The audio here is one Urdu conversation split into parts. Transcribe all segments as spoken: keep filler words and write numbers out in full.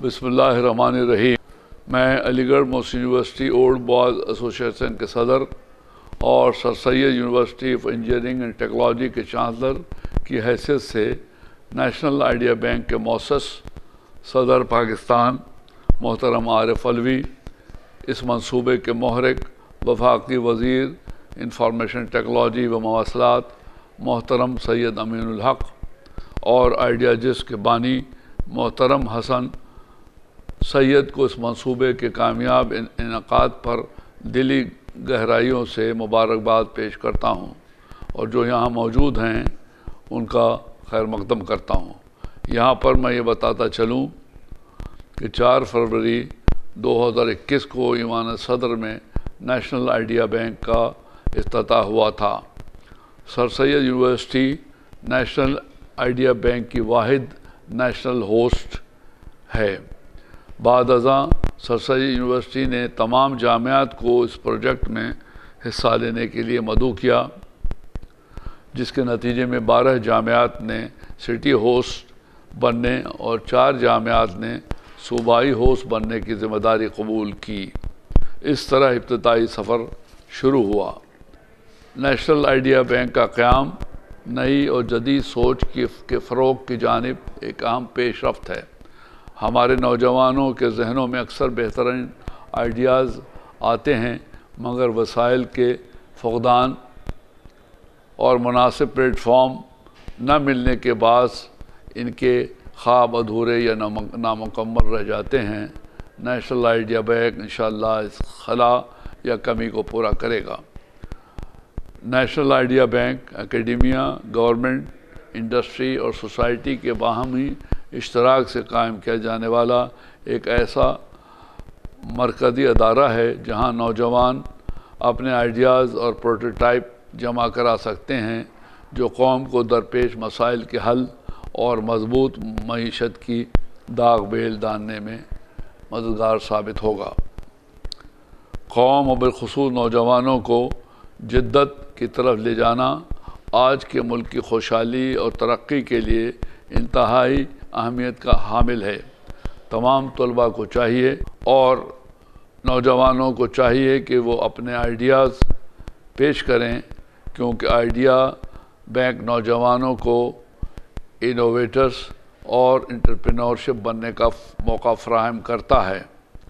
بسم اللہ الرحمن الرحیم۔ میں علی گڑھ مسلم یونیورسٹی اولڈ بوائز ایسوسی ایشن کے صدر اور sir Syed university of engineering and technology کے چانسلر کی حیثیت سے نیشنل آئیڈیا بینک کے مؤسس صدر پاکستان محترم عارف علوی، اس منصوبے کے محرک وفاقی وزیر انفارمیشن ٹیکنالوجی و مواصلات محترم سید امین الحق اور آئیڈیا جس کے بانی محترم حسن سید کو اس منصوبے کے کامیاب انعقاد پر دلی گہرائیوں سے مبارکباد پیش کرتا ہوں اور جو یہاں موجود ہیں ان کا خیر مقدم کرتا ہوں۔ یہاں پر میں یہ بتاتا چلوں کہ چار فروری دو ہزار اکیس کو ایوان صدر میں نیشنل آئیڈیا بینک کا افتتاح ہوا تھا۔ Sir Syed university national idea bank کی واحد نیشنل ہوسٹ ہے۔ بعد ازاں سر سید یونیورسٹی نے تمام جامعات کو اس پروجیکٹ میں حصہ لینے کے لیے مدعو کیا، جس کے نتیجے میں بارہ جامعات نے سٹی ہوسٹ بننے اور چار جامعات نے صوبائی ہوسٹ بننے کی ذمہ داری قبول کی۔ اس طرح ابتدائی سفر شروع ہوا۔ نیشنل آئیڈیا بینک کا قیام نئی اور جدید سوچ کے فروغ کی جانب ایک اہم پیش رفت ہے۔ ہمارے نوجوانوں کے ذہنوں میں اکثر بہترین آئیڈیاز آتے ہیں، مگر وسائل کے فقدان اور مناسب پلیٹ فارم نہ ملنے کے باعث ان کے خواب ادھورے یا نامکمل رہ جاتے ہیں۔ نیشنل آئیڈیا بینک انشاءاللہ اس خلا یا کمی کو پورا کرے گا۔ National idea bank academia, government, industry اور سوسائٹی کے باہمی اشتراک سے قائم کیا جانے والا ایک ایسا مرکزی ادارہ ہے جہاں نوجوان اپنے آئیڈیاز اور پروٹوٹائپ جمع کرا سکتے ہیں جو قوم کو درپیش مسائل کے حل اور مضبوط معیشت کی داغ بیل داننے میں مددگار ثابت ہوگا۔ قوم اور بالخصوص نوجوانوں کو جدت کی طرف لے جانا آج کے ملک کی خوشحالی اور ترقی کے لیے انتہائی اہمیت کا حامل ہے۔ تمام طلباء کو چاہیے اور نوجوانوں کو چاہیے کہ وہ اپنے آئیڈیاز پیش کریں، کیونکہ آئیڈیا بینک نوجوانوں کو انوویٹرز اور انٹرپرینورشپ بننے کا موقع فراہم کرتا ہے۔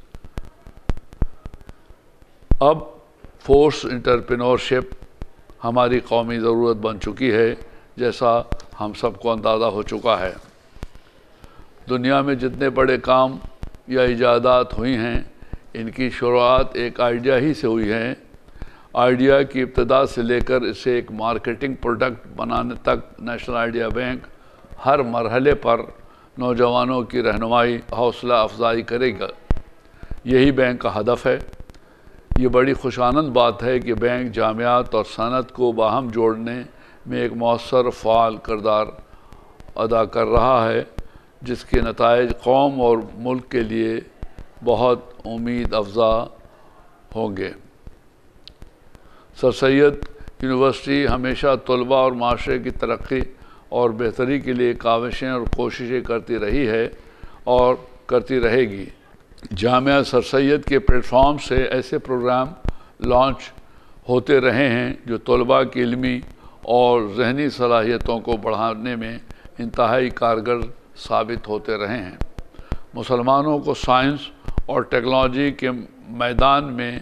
اب فورس انٹرپرینورشپ ہماری قومی ضرورت بن چکی ہے، جیسا ہم سب کو اندازہ ہو چکا ہے۔ دنیا میں جتنے بڑے کام یا ایجادات ہوئی ہیں، ان کی شروعات ایک آئیڈیا ہی سے ہوئی ہے۔ آئیڈیا کی ابتدا سے لے کر اسے ایک مارکیٹنگ پروڈکٹ بنانے تک نیشنل آئیڈیا بینک ہر مرحلے پر نوجوانوں کی رہنمائی، حوصلہ افزائی کرے گا۔ یہی بینک کا ہدف ہے۔ یہ بڑی خوش آنند بات ہے کہ بینک جامعات اور صنعت کو باہم جوڑنے میں ایک مؤثر فعال کردار ادا کر رہا ہے، جس کے نتائج قوم اور ملک کے لیے بہت امید افزا ہوں گے۔ سر سید یونیورسٹی ہمیشہ طلباء اور معاشرے کی ترقی اور بہتری کے لیے کاوشیں اور کوششیں کرتی رہی ہے اور کرتی رہے گی۔ جامعہ سر سید کے پلیٹ فارم سے ایسے پروگرام لانچ ہوتے رہے ہیں جو طلباء کی علمی اور ذہنی صلاحیتوں کو بڑھانے میں انتہائی کارگر ثابت ہوتے رہے ہیں۔ مسلمانوں کو سائنس اور ٹیکنالوجی کے میدان میں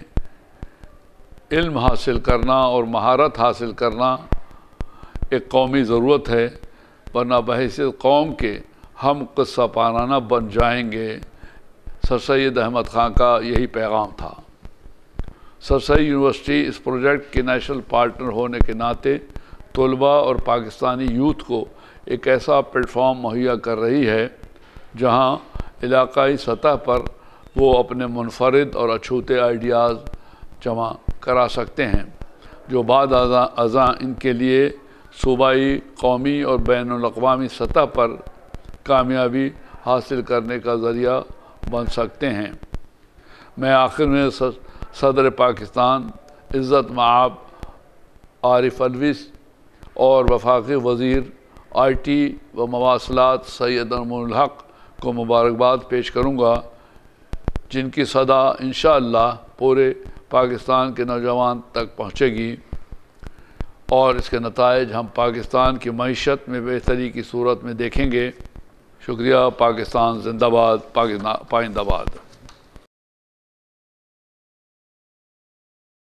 علم حاصل کرنا اور مہارت حاصل کرنا ایک قومی ضرورت ہے، ورنہ بحیثیت قوم کے ہم قصہ پارانہ بن جائیں گے۔ سر سید احمد خان کا یہی پیغام تھا۔ سر سید یونیورسٹی اس پروجیکٹ کے نیشنل پارٹنر ہونے کے ناطے طلباء اور پاکستانی یوتھ کو ایک ایسا پلیٹ فارم مہیا کر رہی ہے جہاں علاقائی سطح پر وہ اپنے منفرد اور اچھوتے آئیڈیاز جمع کرا سکتے ہیں، جو بعد ازاں ان کے لیے صوبائی، قومی اور بین الاقوامی سطح پر کامیابی حاصل کرنے کا ذریعہ بن سکتے ہیں۔ میں آخر میں صدر پاکستان عزت مآب عارف علوی اور وفاقی وزیر آئی ٹی و مواصلات سید امین الحق کو مبارکباد پیش کروں گا، جن کی صدا انشاءاللہ پورے پاکستان کے نوجوان تک پہنچے گی اور اس کے نتائج ہم پاکستان کی معیشت میں بہتری کی صورت میں دیکھیں گے۔ شکریہ۔ پاکستان زندہ باد، پاکستان پائندہ باد۔